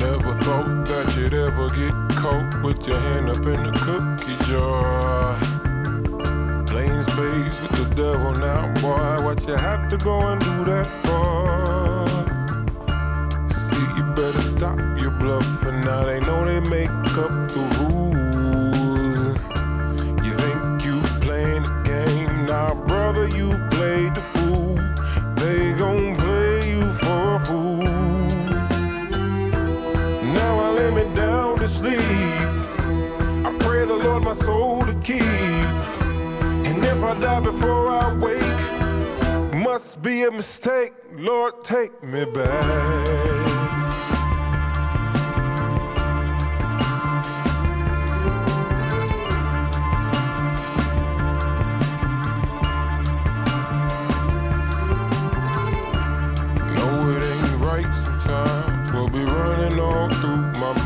Never thought that you'd ever get caught with your hand up in the cookie jar. Playing spades with the devil now, boy, what you have to go and do that for? See, you better stop your bluffing now, they know they make up the rules. You think you playing the game, now brother, you played the fool. They gon' play you for a fool. Now I lay me down to sleep, I pray the Lord my soul to keep. And if I die before I wake, must be a mistake, Lord, take me back. No, it ain't right sometimes, we'll be running all through my